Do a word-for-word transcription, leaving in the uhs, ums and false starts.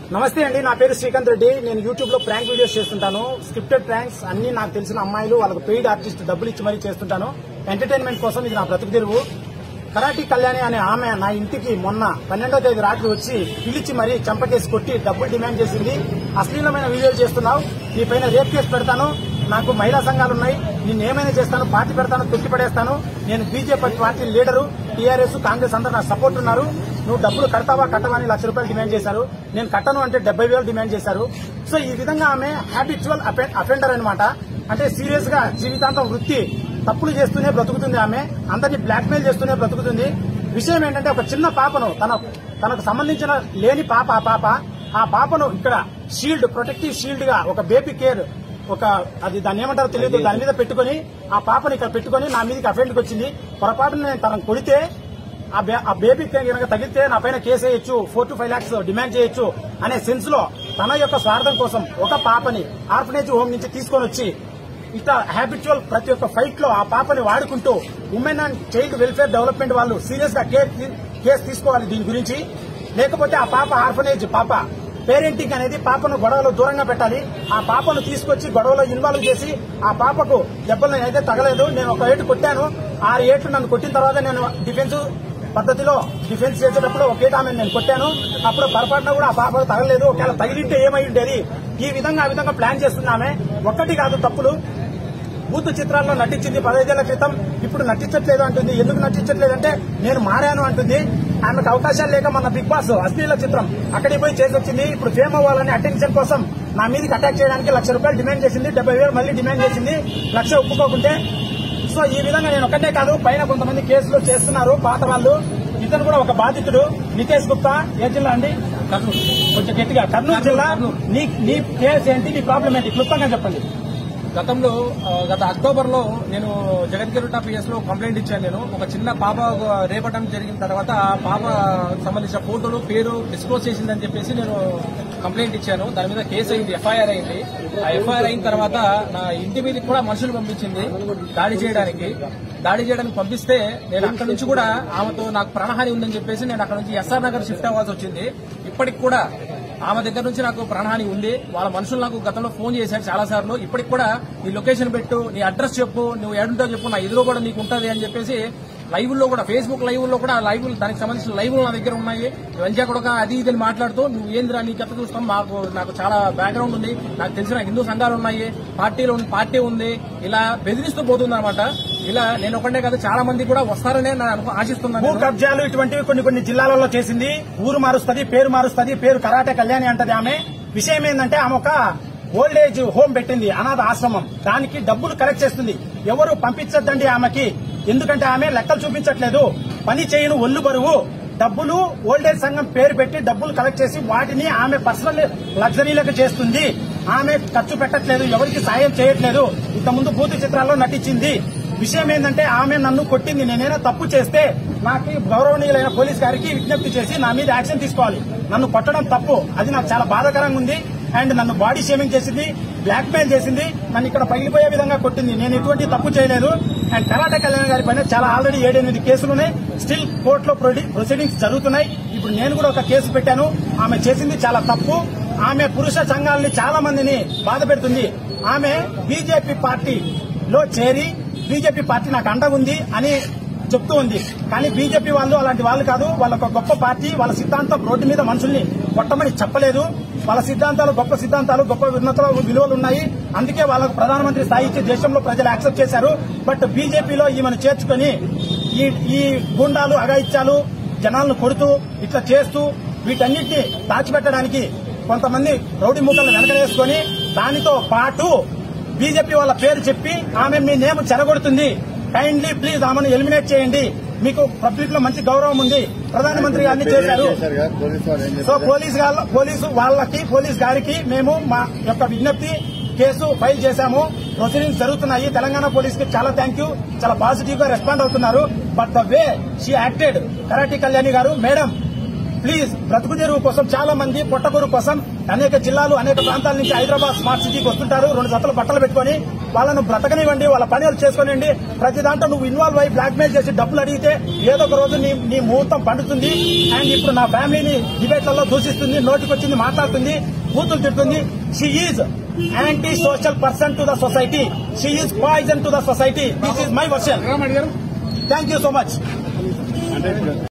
నమస్తే అండి, నా పేరు శ్రీకాంత్ రెడ్డి. నేను యూట్యూబ్ లో ప్రాంక్ వీడియోస్ చేస్తుంటాను. స్క్రిప్టెడ్ ప్రాంక్స్ అన్ని నాకు తెలిసిన అమ్మాయిలు వాళ్ళకు పెయిడ్ ఆర్టిస్ట్ డబ్బులు ఇచ్చి మరీ చేస్తుంటాను. ఎంటర్టైన్మెంట్ కోసం ఇది నా బ్రతుకు తెరువు. కరాటి కళ్యాణి అనే ఆమె నా ఇంటికి మొన్న పన్నెండో తేదీ రాత్రి వచ్చి పిలిచి మరీ చంపకేసి కొట్టి డబ్బులు డిమాండ్ చేసింది. అశ్లీలమైన వీడియోలు చేస్తున్నావు, నీ పైన రేప్ కేసు పెడతాను, నాకు మహిళా సంఘాలున్నాయి, నేను ఏమైనా చేస్తాను, పార్టీ పెడతాను, తొక్కి పడేస్తాను, నేను BJP party leader, TRS Congress అందరూ నాకు సపోర్ట్ ఉన్నారు, నువ్వు డబ్బులు కడతావా కట్టవా అని లక్ష రూపాయలు డిమాండ్ చేశారు. నేను కట్టను అంటే డెబ్బై వేలు డిమాండ్ చేశారు. సో ఈ విధంగా ఆమె హ్యాబిచువల్ అఫెండర్ అనమాట. అంటే సీరియస్ గా జీవితాంతం వృత్తి తప్పులు చేస్తూనే బ్రతుకుతుంది. ఆమె అందరినీ బ్లాక్ మెయిల్ చేస్తూనే బ్రతుకుతుంది. విషయం ఏంటంటే ఒక చిన్న పాపను తన తనకు సంబంధించిన లేని పాప ఆ పాప ఆ పాపను ఇక్కడ షీల్డ్ ప్రొటెక్టివ్ షీల్డ్ గా ఒక బేబీ కేర్ ఒక అది దాన్ని ఏమంటారో తెలియదు దాని మీద పెట్టుకుని ఆ పాపని ఇక్కడ పెట్టుకుని నా మీదకి అఫెండ్కి వచ్చింది. పొరపాటున నేను తనను కొడితే ఆ బేబీ కనుక తగిలితే నా పైన కేసు వేయొచ్చు, four to five lakhs demand చేయొచ్చు అనే సెన్స్ లో తన యొక్క స్వార్థం కోసం ఒక పాపని ఆర్ఫనేజ్ హోమ్ నుంచి తీసుకొని వచ్చి ఇట్లా హ్యాబిచువల్ ప్రతి ఒక్క ఫైట్ లో ఆ పాపని వాడుకుంటూ women and child welfare development వాళ్ళు సీరియస్ గా కేసు తీసుకోవాలి దీని గురించి. లేకపోతే ఆ పాప ఆర్ఫనేజ్ పాప పేరెంటింగ్ అనేది పాపను గొడవలో దూరంగా పెట్టాలి. ఆ పాపను తీసుకొచ్చి గొడవలో ఇన్వాల్వ్ చేసి ఆ పాపకు దెబ్బలు అయితే తగలేదు. నేను ఒక ఏటు కొట్టాను, ఆరు ఏట్లు నన్ను కొట్టిన తర్వాత నేను డిఫెన్స్ పద్ధతిలో డిఫెన్స్ చేసేటప్పుడు ఒకే ఆమె నేను కొట్టాను. అప్పుడు పొరపాటున కూడా ఆ పాపకు తగలేదు. ఒకవేళ తగిలింటే ఏమై ఉండేది. ఈ విధంగా ఆ విధంగా ప్లాన్ చేస్తున్నామే. ఒక్కటి కాదు తప్పులు. బూత్ చిత్రాల్లో నటించింది పదహైదేళ్ల క్రితం, ఇప్పుడు నటించట్లేదు అంటుంది. ఎందుకు నటించట్లేదంటే నేను మారాను అంటుంది. ఆమెకు అవకాశాలు లేక మన బిగ్ బాస్ అశ్లీల చిత్రం అక్కడికి పోయి చేసి వచ్చింది. ఇప్పుడు ఫేమ్ అవ్వాలని అటెన్షన్ కోసం నా మీదకి అటాక్ చేయడానికి లక్ష రూపాయలు డిమాండ్ చేసింది. డెబ్బై వేలు మళ్లీ డిమాండ్ చేసింది లక్ష ఒప్పుకోకుంటే. సో ఈ విధంగా నేను ఒక్కటే కాదు, పైన కొంతమంది కేసులు చేస్తున్నారు పాత వాళ్ళు. ఇతను కూడా ఒక బాధితుడు నితేష్ గుప్తా. ఏ జిల్లా అండి? కర్నూలు. కొంచెం గట్టిగా. కర్నూలు జిల్లా. నీ నీ కేసు ఏంటి, నీ ప్రాబ్లం ఏంటి, క్లుప్తంగా చెప్పండి. గతంలో గత అక్టోబర్ లో నేను జగద్గిరిట పిఎస్ లో కంప్లైంట్ ఇచ్చాను. నేను ఒక చిన్న పాప రేపటం జరిగిన తర్వాత ఆ పాప సంబంధించిన ఫోటోలు పేరు డిస్క్లోజ్ చేసిందని చెప్పేసి నేను కంప్లైంట్ ఇచ్చాను. దాని మీద కేసు అయింది, ఎఫ్ఐఆర్ అయింది. ఆ ఎఫ్ఐఆర్ అయిన తర్వాత నా ఇంటి మీదకి కూడా మనుషులు పంపించింది దాడి చేయడానికి. దాడి చేయడానికి పంపిస్తే నేను అక్కడి నుంచి కూడా ఆమెతో నాకు ప్రాణహాని ఉందని చెప్పేసి నేను అక్కడ నుంచి ఎస్ఆర్ నగర్ షిఫ్ట్ అవ్వాల్సి వచ్చింది. ఇప్పటికి కూడా ఆమె దగ్గర నుంచి నాకు ప్రాణహాని ఉంది. వాళ్ళ మనుషులు నాకు గతంలో ఫోన్ చేశారు చాలా సార్లు. ఇప్పటికి కూడా నీ లొకేషన్ పెట్టు, నీ అడ్రస్ చెప్పు, నువ్వు ఏడుంటావు చెప్పు, నా ఎదురు కూడా నీకు ఉంటుంది అని చెప్పేసి లైవ్ లో కూడా ఫేస్బుక్ లైవ్ లో కూడా లైవ్ దానికి సంబంధించిన లైవ్లు నా దగ్గర ఉన్నాయి. వెంచా కూడా అది ఇది మాట్లాడుతూ నువ్వు ఏందిరా నీ కథ చూస్తాం, మాకు నాకు చాలా బ్యాక్గ్రౌండ్ ఉంది, నాకు తెలిసిన హిందూ సంఘాలు ఉన్నాయి, పార్టీలు పార్టీ ఉంది, ఇలా బెదిరిస్తూ పోతుంది అనమాట. ఇలా నేను ఒకటే కాదు చాలా మంది కూడా వస్తారనే నేను ఆశిస్తున్నాను. భూ కబ్జాలు ఇటువంటివి కొన్ని కొన్ని జిల్లాలలో చేసింది. ఊరు మారుస్తుంది, పేరు మారుస్తుంది, పేరు కరాటే కళ్యాణి అంటది ఆమె. విషయం ఏంటంటే ఆమె ఒక ఓల్డ్ ఏజ్ హోమ్ పెట్టింది, అనాథ ఆశ్రమం. దానికి డబ్బులు కలెక్ట్ చేస్తుంది. ఎవరు పంపించద్దండి ఆమెకి, ఎందుకంటే ఆమె లెక్కలు చూపించట్లేదు. పని చేయను ఒళ్ళు బరువు డబ్బులు ఓల్డేజ్ సంఘం పేరు పెట్టి డబ్బులు కలెక్ట్ చేసి వాటిని ఆమె పర్సనల్ లగ్జరీలకు చేస్తుంది. ఆమె ఖర్చు పెట్టట్లేదు, ఎవరికి సాయం చేయట్లేదు. ఇంతకుముందు బూత్ చిత్రాల్లో నటించింది. విషయం ఏంటంటే ఆమె నన్ను కొట్టింది. నేనైనా తప్పు చేస్తే నాకు గౌరవనీయులైన పోలీస్ గారికి విజ్ఞప్తి చేసి నా మీద యాక్షన్ తీసుకోవాలి. నన్ను కొట్టడం తప్పు, అది నాకు చాలా బాధాకరంగా ఉంది. అండ్ నన్ను బాడీ షేమింగ్ చేసింది, బ్లాక్ మెయిల్ చేసింది, నన్ను ఇక్కడ పగిలిపోయే విధంగా కొట్టింది. నేను ఎటువంటి తప్పు చేయలేదు. అండ్ కరాటే కళ్యాణ్ గారి పైన చాలా ఆల్రెడీ ఏడెనిమిది కేసులున్నాయి. స్టిల్ కోర్టులో ప్రొసీడింగ్స్ జరుగుతున్నాయి. ఇప్పుడు నేను కూడా ఒక కేసు పెట్టాను. ఆమె చేసింది చాలా తప్పు. ఆమె పురుష సంఘాలని చాలా మందిని బాధ పెడుతుంది. ఆమె బీజేపీ పార్టీలో చేరి బీజేపీ పార్టీ నాకు అండగా ఉంది అని చెప్తూ ఉంది. కానీ బీజేపీ వాళ్ళు అలాంటి వాళ్ళు కాదు. వాళ్ళ ఒక గొప్ప పార్టీ. వాళ్ళ సిద్ధాంతం రోడ్డు మీద మనుషుల్ని కొట్టమని చెప్పలేదు. వాళ్ళ సిద్ధాంతాలు గొప్ప సిద్ధాంతాలు, గొప్ప ఉన్నత విలువలు ఉన్నాయి. అందుకే వాళ్ళకు ప్రధానమంత్రి స్థాయి ఇచ్చి దేశంలో ప్రజలు యాక్సెప్ట్ చేశారు. బట్ బీజేపీలో ఈమెను చేర్చుకుని ఈ ఈ గుండాలు అగాయిత్యాలు జనాలను కొడుతూ ఇట్లా చేస్తూ వీటన్నిటిని దాచిపెట్టడానికి కొంతమంది రౌడీ మూకలను వెనకనేసుకుని దానితో పాటు బీజేపీ వాళ్ళ పేరు చెప్పి ఆమె మీ నేమ్ చెరగొడుతుంది. కైండ్లీ ప్లీజ్ ఆమెను ఎలిమినేట్ చేయండి. మీకు పబ్లిక్ లో మంచి గౌరవం ఉంది. ప్రధానమంత్రి గారిని చేశారు. సో పోలీసు పోలీసు వాళ్ళకి పోలీస్ గారికి మేము మా యొక్క విజ్ఞప్తి కేసు ఫైల్ చేశాము. ప్రొసీడింగ్స్ జరుగుతున్నాయి. తెలంగాణ పోలీస్ కి చాలా థ్యాంక్ యూ. చాలా పాజిటివ్ గా రెస్పాండ్ అవుతున్నారు. But the way she acted Karate Kalyani గారు, మేడం ప్లీజ్ బ్రతుకు తెరువు కోసం చాలా మంది పొట్టకూరు కోసం అనేక జిల్లాలు అనేక ప్రాంతాల నుంచి హైదరాబాద్ స్మార్ట్ సిటీకి వస్తుంటారు. రెండు జతలు బట్టలు పెట్టుకుని వాళ్ళను బ్రతకనివ్వండి, వాళ్ళ పనులు చేసుకోనివ్వండి. ప్రతి దాంట్లో నువ్వు ఇన్వాల్వ్ అయ్యి బ్లాక్ మెయిల్ చేసి డబ్బులు అడిగితే ఏదో ఒక రోజు నీ నీ ముహూర్తం పండుతుంది. అండ్ ఇప్పుడు నా ఫ్యామిలీని డిబేట్లలో దూషిస్తుంది, నోటికొచ్చింది మాట్లాడుతుంది, బూతులు తిడుతుంది. She is anti social person to the society. She is poison to the society. This is my version. Thank you so much.